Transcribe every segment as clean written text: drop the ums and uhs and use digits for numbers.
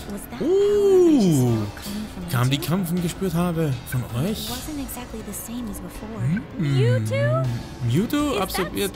Kam die Krampfen gespürt habe von euch? Mewtwo absorbiert.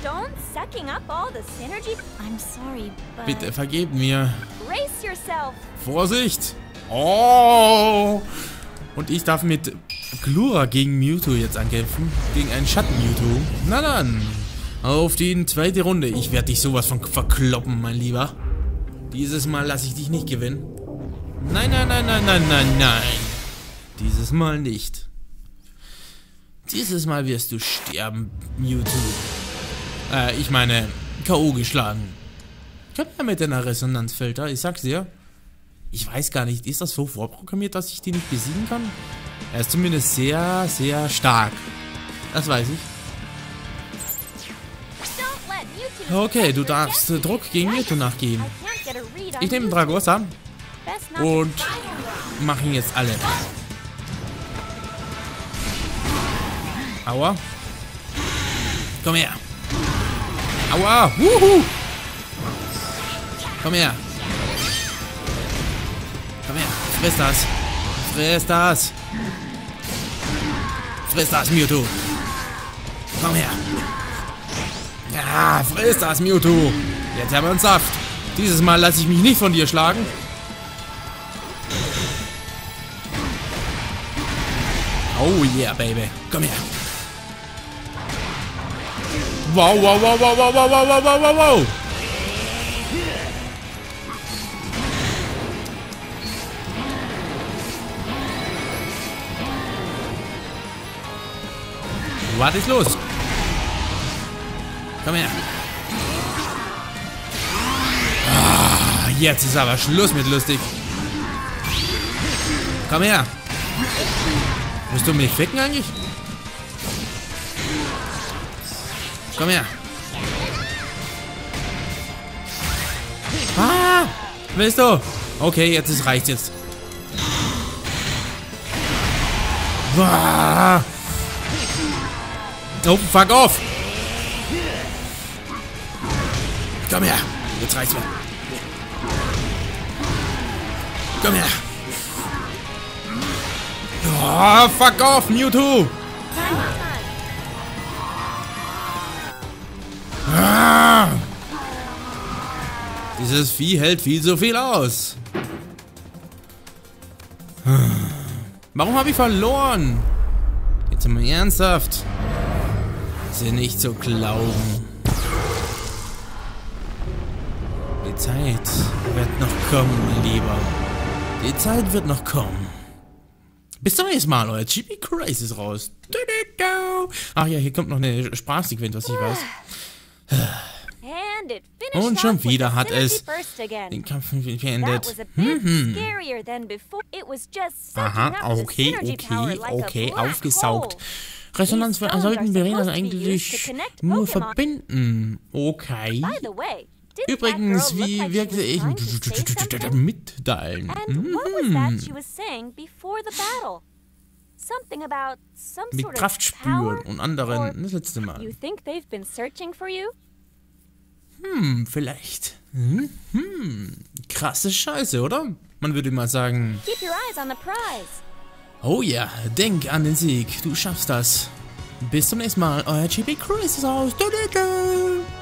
Bitte vergebt mir. Vorsicht! Oh! Und ich darf mit Glura gegen Mewtwo jetzt ankämpfen. Gegen einen Schatten-Mewtwo. Na dann. Auf die zweite Runde. Ich werde dich sowas von verkloppen, mein Lieber. Dieses Mal lasse ich dich nicht gewinnen. Nein, nein, nein, nein, nein, nein, nein. Dieses Mal nicht. Dieses Mal wirst du sterben, Mewtwo. Ich meine, K.O. geschlagen. Komm ja mit deiner Resonanzfilter, ich sag's dir. Ich weiß gar nicht, ist das so vorprogrammiert, dass ich die nicht besiegen kann? Er ist zumindest sehr, sehr stark. Das weiß ich. Okay, du darfst Druck gegen Mewtwo nachgeben. Ich nehme Dragosa und mache ihn jetzt alle. Aua. Komm her. Aua. Wuhu. Komm her. Komm her. Friss das. Friss das. Friss das, Mewtwo. Komm her. Ja, friss das, Mewtwo. Jetzt haben wir uns Saft. Dieses Mal lasse ich mich nicht von dir schlagen. Oh yeah, baby. Komm her. Wow, wow, wow, wow, wow, wow, wow, wow, wow, wow. Was ist los? Komm her. Ah, jetzt ist aber Schluss mit lustig. Komm her. Willst du mich ficken eigentlich? Komm her. Ah, willst du? Okay, jetzt reicht's jetzt. Ah. Oh, fuck off. Komm her. Jetzt reicht's mir. Komm her. Oh, fuck off, Mewtwo. Ah. Dieses Vieh hält viel zu viel aus. Warum habe ich verloren? Jetzt mal ernsthaft. Sie nicht zu glauben. Die Zeit wird noch kommen, mein Lieber. Die Zeit wird noch kommen. Bis zum nächsten Mal, euer GB Craze ist raus. Ach ja, hier kommt noch eine Sprachsequenz, was ich weiß. Und schon wieder hat es den Kampf beendet. Aha, okay, aufgesaugt. Resonanz sollten Verena eigentlich nur verbinden. Okay. Übrigens, wie wirkte ich mitteilen? Mit Kraft spüren und anderen das letzte Mal. Vielleicht. Krasse Scheiße, oder? Man würde mal sagen. Oh ja, denk an den Sieg. Du schaffst das. Bis zum nächsten Mal. Euer GB Craze ist aus.